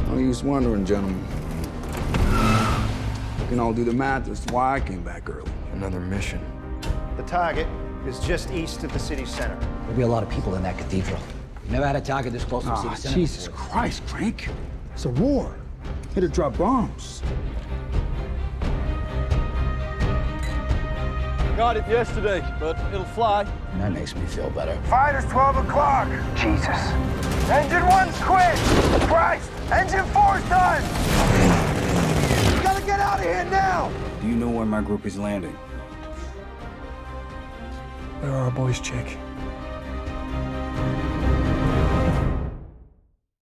No use wondering, gentlemen. You can all do the math as to why I came back early. Another mission. The target is just east of the city center. There'll be a lot of people in that cathedral. Never had a target this close to the city center Jesus before. Christ, Crank. It's a war. Here to drop bombs. Got it yesterday, but it'll fly. That makes me feel better. Fighters, 12 o'clock. Jesus. Engine 1's quit. Christ, engine 4's done. You gotta get out of here now. Do you know where my group is landing? Where are our boys, Chick?